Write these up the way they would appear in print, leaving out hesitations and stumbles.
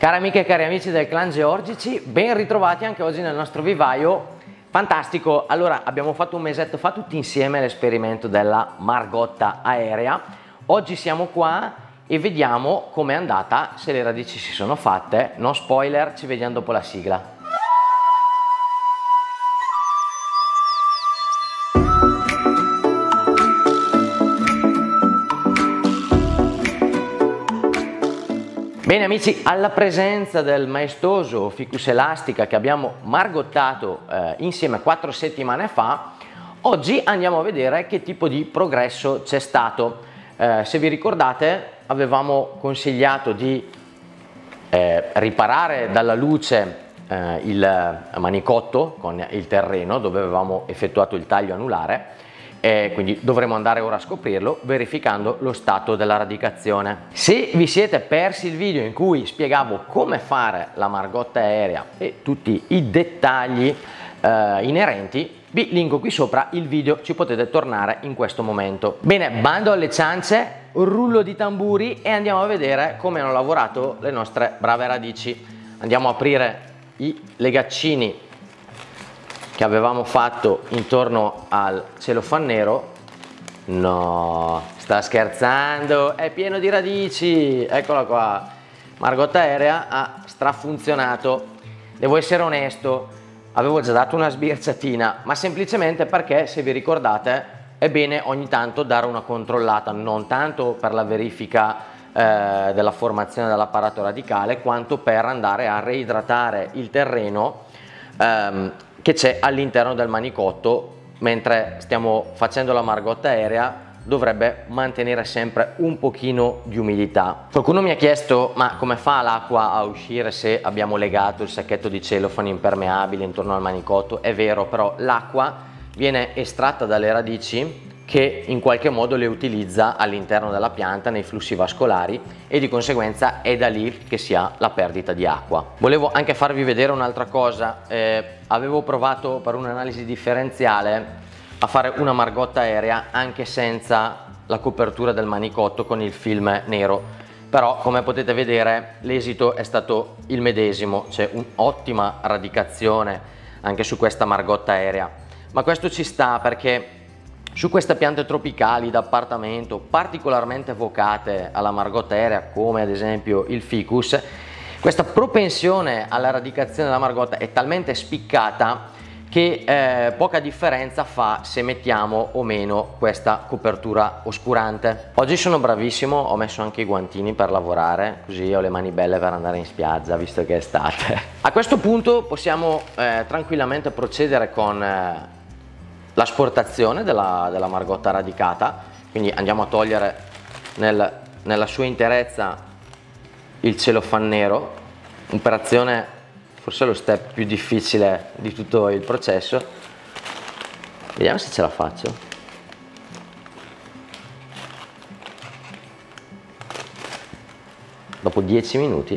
Cari amiche e cari amici del clan Georgici, ben ritrovati anche oggi nel nostro vivaio. Fantastico, allora abbiamo fatto un mesetto fa tutti insieme l'esperimento della Margotta aerea. Oggi siamo qua e vediamo com'è andata, se le radici si sono fatte. No spoiler, ci vediamo dopo la sigla. Bene amici, alla presenza del maestoso ficus elastica che abbiamo margottato insieme 4 settimane fa, oggi andiamo a vedere che tipo di progresso c'è stato. Se vi ricordate, avevamo consigliato di riparare dalla luce il manicotto con il terreno dove avevamo effettuato il taglio anulare. Quindi dovremo andare ora a scoprirlo verificando lo stato della radicazione. Se vi siete persi il video in cui spiegavo come fare la margotta aerea e tutti i dettagli inerenti, vi linko qui sopra il video, ci potete tornare in questo momento. Bene, bando alle ciance, rullo di tamburi e andiamo a vedere come hanno lavorato le nostre brave radici. Andiamo a aprire i legaccini che avevamo fatto intorno al celofan nero. No, sta scherzando, è pieno di radici, eccola qua. Margotta aerea ha strafunzionato. Devo essere onesto, avevo già dato una sbirciatina, ma semplicemente perché, se vi ricordate, è bene ogni tanto dare una controllata, non tanto per la verifica della formazione dell'apparato radicale, quanto per andare a reidratare il terreno che c'è all'interno del manicotto. Mentre stiamo facendo la margotta aerea dovrebbe mantenere sempre un pochino di umidità. Qualcuno mi ha chiesto: ma come fa l'acqua a uscire se abbiamo legato il sacchetto di celofano impermeabile intorno al manicotto? È vero, però l'acqua viene estratta dalle radici che in qualche modo le utilizza all'interno della pianta nei flussi vascolari e di conseguenza è da lì che si ha la perdita di acqua. Volevo anche farvi vedere un'altra cosa. Avevo provato per un'analisi differenziale a fare una margotta aerea anche senza la copertura del manicotto con il film nero, però come potete vedere l'esito è stato il medesimo, c'è un'ottima radicazione anche su questa margotta aerea. Ma questo ci sta perché su queste piante tropicali d'appartamento particolarmente vocate alla margotta aerea, come ad esempio il ficus, questa propensione alla radicazione della margotta è talmente spiccata che poca differenza fa se mettiamo o meno questa copertura oscurante. Oggi sono bravissimo, ho messo anche i guantini per lavorare, così ho le mani belle per andare in spiaggia visto che è estate. A questo punto possiamo tranquillamente procedere con l'asportazione della margotta radicata, quindi andiamo a togliere nella sua interezza il celofan nero, operazione forse lo step più difficile di tutto il processo. Vediamo se ce la faccio. Dopo 10 minuti,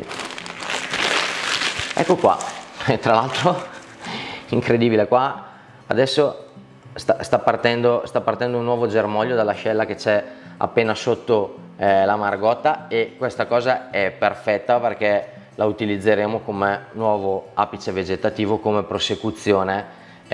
ecco qua, e tra l'altro incredibile, qua adesso sta partendo un nuovo germoglio dall'ascella che c'è appena sotto la margotta, e questa cosa è perfetta perché la utilizzeremo come nuovo apice vegetativo, come prosecuzione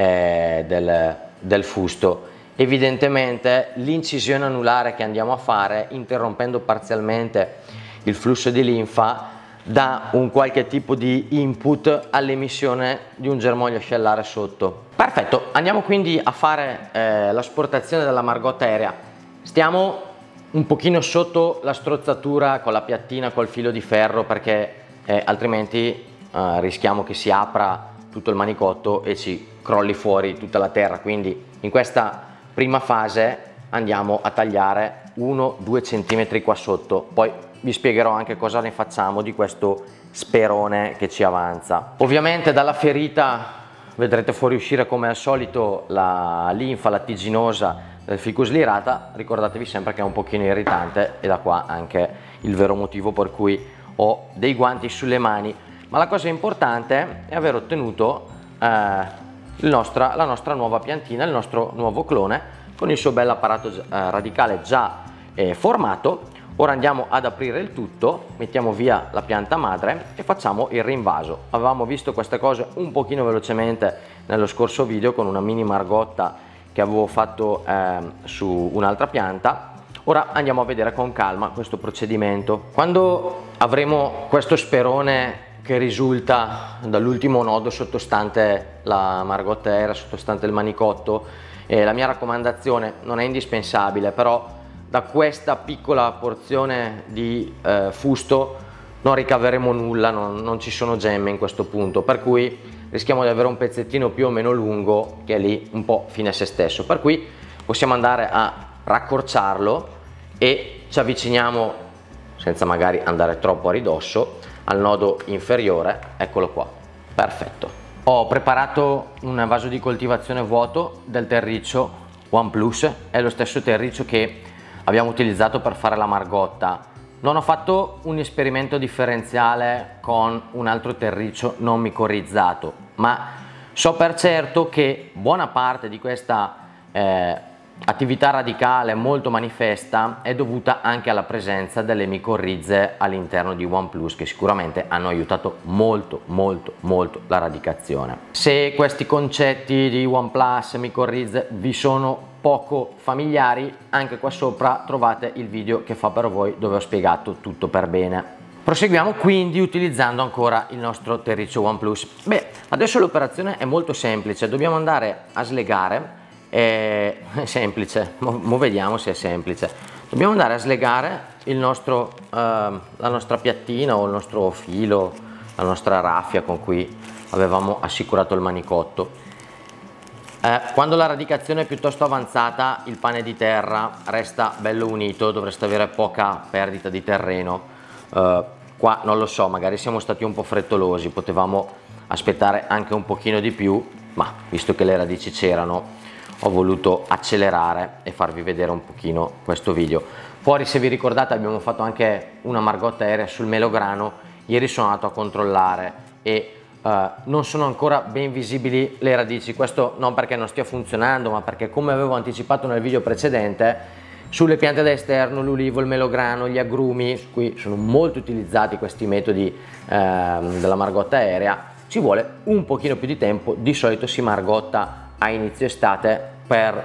del fusto. Evidentemente l'incisione anulare che andiamo a fare, interrompendo parzialmente il flusso di linfa, dà un qualche tipo di input all'emissione di un germoglio ascellare sotto. Perfetto, andiamo quindi a fare l'asportazione della margotta aerea. Stiamo un pochino sotto la strozzatura con la piattina, col filo di ferro, perché altrimenti rischiamo che si apra tutto il manicotto e ci crolli fuori tutta la terra. Quindi in questa prima fase andiamo a tagliare 1-2 cm qua sotto, poi vi spiegherò anche cosa ne facciamo di questo sperone che ci avanza. Ovviamente dalla ferita vedrete fuoriuscire come al solito la linfa lattiginosa del ficus lirata. Ricordatevi sempre che è un pochino irritante, e da qua anche il vero motivo per cui ho dei guanti sulle mani. Ma la cosa importante è aver ottenuto la nostra nuova piantina, il nostro nuovo clone con il suo bel apparato radicale già formato. Ora andiamo ad aprire il tutto, mettiamo via la pianta madre e facciamo il rinvaso. Avevamo visto queste cose un pochino velocemente nello scorso video con una mini margotta che avevo fatto su un'altra pianta. Ora andiamo a vedere con calma questo procedimento. Quando avremo questo sperone che risulta dall'ultimo nodo sottostante la margotta aerea, sottostante il manicotto, la mia raccomandazione non è indispensabile, però da questa piccola porzione di fusto non ricaveremo nulla, non ci sono gemme in questo punto, per cui rischiamo di avere un pezzettino più o meno lungo che è lì un po' fine a se stesso, per cui possiamo andare a raccorciarlo e ci avviciniamo, senza magari andare troppo a ridosso, al nodo inferiore. Eccolo qua, perfetto. Ho preparato un vaso di coltivazione vuoto del terriccio OnePlus, è lo stesso terriccio che abbiamo utilizzato per fare la margotta. Non ho fatto un esperimento differenziale con un altro terriccio non micorrizzato, ma so per certo che buona parte di questa attività radicale molto manifesta è dovuta anche alla presenza delle micorrize all'interno di OnePlus, che sicuramente hanno aiutato molto la radicazione. Se questi concetti di OnePlus, micorrize vi sono poco familiari, anche qua sopra trovate il video che fa per voi dove ho spiegato tutto per bene. Proseguiamo quindi utilizzando ancora il nostro terriccio OnePlus. Beh, adesso l'operazione è molto semplice, dobbiamo andare a slegare, è semplice, mo vediamo se è semplice. Dobbiamo andare a slegare il nostro, la nostra piattina o il nostro filo, la nostra raffia con cui avevamo assicurato il manicotto. Quando la radicazione è piuttosto avanzata il pane di terra resta bello unito, dovreste avere poca perdita di terreno. Qua non lo so, magari siamo stati un po' frettolosi, potevamo aspettare anche un pochino di più, ma visto che le radici c'erano ho voluto accelerare e farvi vedere un pochino questo video. Fuori, se vi ricordate, abbiamo fatto anche una margotta aerea sul melograno. Ieri sono andato a controllare e non sono ancora ben visibili le radici, questo non perché non stia funzionando, ma perché, come avevo anticipato nel video precedente, sulle piante da esterno, l'ulivo, il melograno, gli agrumi, qui sono molto utilizzati questi metodi della margotta aerea, ci vuole un pochino più di tempo. Di solito si margotta a inizio estate per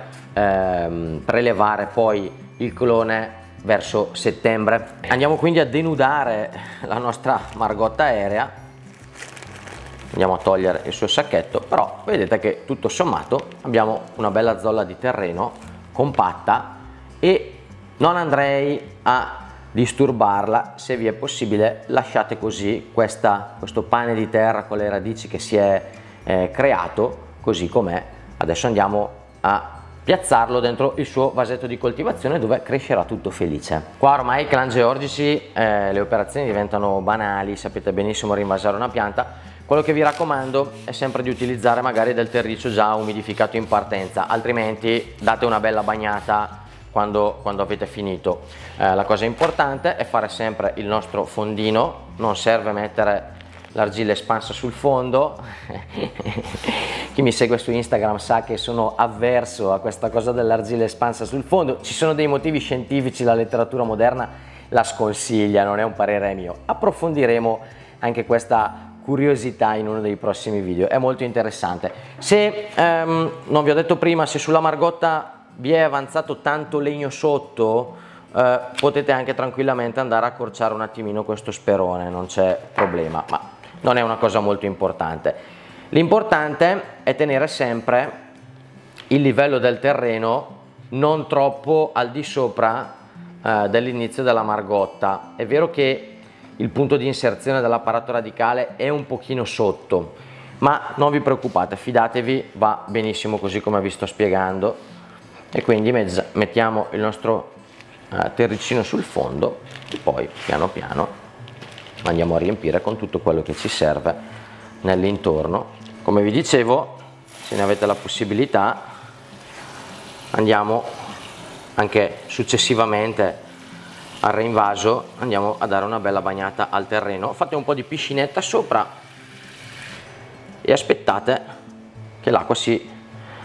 prelevare poi il clone verso settembre. Andiamo quindi a denudare la nostra margotta aerea. Andiamo a togliere il suo sacchetto, però vedete che tutto sommato abbiamo una bella zolla di terreno compatta e non andrei a disturbarla. Se vi è possibile, lasciate così questo pane di terra con le radici che si è creato così com'è. Adesso andiamo a piazzarlo dentro il suo vasetto di coltivazione, dove crescerà tutto felice. Qua ormai i clan georgici le operazioni diventano banali, sapete benissimo rinvasare una pianta. Quello che vi raccomando è sempre di utilizzare magari del terriccio già umidificato in partenza, altrimenti date una bella bagnata quando avete finito. La cosa importante è fare sempre il nostro fondino, non serve mettere l'argilla espansa sul fondo. Chi mi segue su Instagram sa che sono avverso a questa cosa dell'argilla espansa sul fondo. Ci sono dei motivi scientifici, la letteratura moderna la sconsiglia, non è un parere mio. Approfondiremo anche questa curiosità in uno dei prossimi video, è molto interessante. Se non vi ho detto prima, se sulla margotta vi è avanzato tanto legno sotto, potete anche tranquillamente andare a accorciare un attimino questo sperone, non c'è problema, ma non è una cosa molto importante. L'importante è tenere sempre il livello del terreno non troppo al di sopra dell'inizio della margotta. È vero che il punto di inserzione dell'apparato radicale è un pochino sotto, ma non vi preoccupate, fidatevi, va benissimo così come vi sto spiegando. E quindi mettiamo il nostro terricino sul fondo e poi piano piano andiamo a riempire con tutto quello che ci serve nell'intorno. Come vi dicevo, se ne avete la possibilità, andiamo anche successivamente al reinvaso, andiamo a dare una bella bagnata al terreno. Fate un po' di piscinetta sopra e aspettate che l'acqua si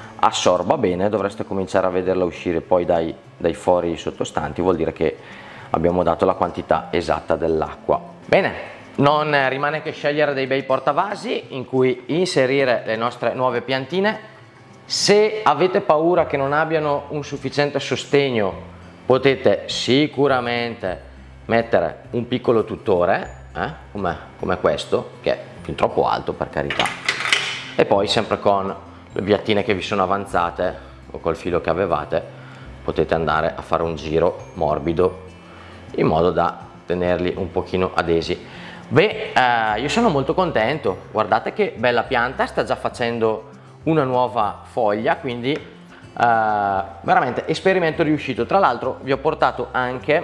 assorba bene. Dovreste cominciare a vederla uscire poi dai fori sottostanti, vuol dire che abbiamo dato la quantità esatta dell'acqua. Bene, non rimane che scegliere dei bei portavasi in cui inserire le nostre nuove piantine. Se avete paura che non abbiano un sufficiente sostegno, potete sicuramente mettere un piccolo tutore, come questo, che è fin troppo alto per carità, e poi sempre con le piantine che vi sono avanzate o col filo che avevate potete andare a fare un giro morbido in modo da tenerli un pochino adesi. Beh, io sono molto contento, guardate che bella pianta, sta già facendo una nuova foglia, quindi veramente esperimento riuscito. Tra l'altro vi ho portato anche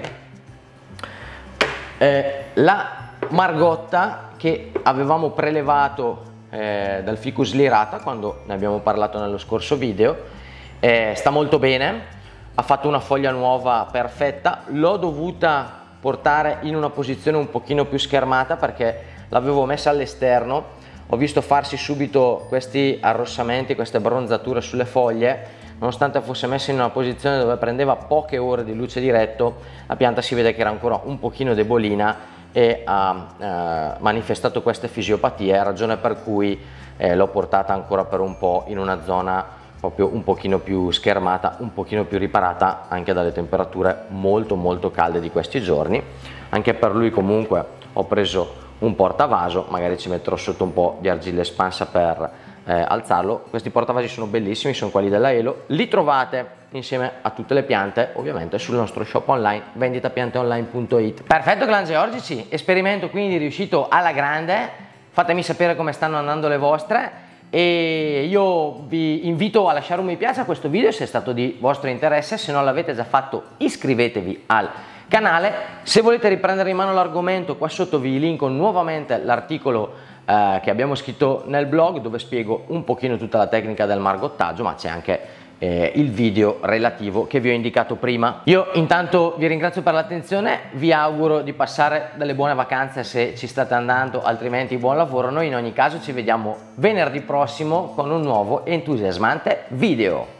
la margotta che avevamo prelevato dal ficus lirata quando ne abbiamo parlato nello scorso video. Sta molto bene, ha fatto una foglia nuova perfetta. L'ho dovuta portare in una posizione un pochino più schermata perché l'avevo messa all'esterno. Ho visto farsi subito questi arrossamenti, queste bronzature sulle foglie. Nonostante fosse messa in una posizione dove prendeva poche ore di luce diretto, la pianta si vede che era ancora un pochino debolina e ha manifestato queste fisiopatie, ragione per cui l'ho portata ancora per un po' in una zona proprio un pochino più schermata, un pochino più riparata anche dalle temperature molto calde di questi giorni. Anche per lui comunque ho preso un portavaso, magari ci metterò sotto un po' di argilla espansa per alzarlo. Questi portavasi sono bellissimi, sono quelli della Elo, li trovate insieme a tutte le piante ovviamente sul nostro shop online venditapianteonline.it. Perfetto clan georgici, esperimento quindi riuscito alla grande. Fatemi sapere come stanno andando le vostre e io vi invito a lasciare un mi piace a questo video se è stato di vostro interesse. Se non l'avete già fatto iscrivetevi al canale. Se volete riprendere in mano l'argomento, qua sotto vi linko nuovamente l'articolo che abbiamo scritto nel blog dove spiego un pochino tutta la tecnica del margottaggio, ma c'è anche il video relativo che vi ho indicato prima. Io intanto vi ringrazio per l'attenzione, vi auguro di passare delle buone vacanze se ci state andando, altrimenti buon lavoro. Noi in ogni caso ci vediamo venerdì prossimo con un nuovo entusiasmante video.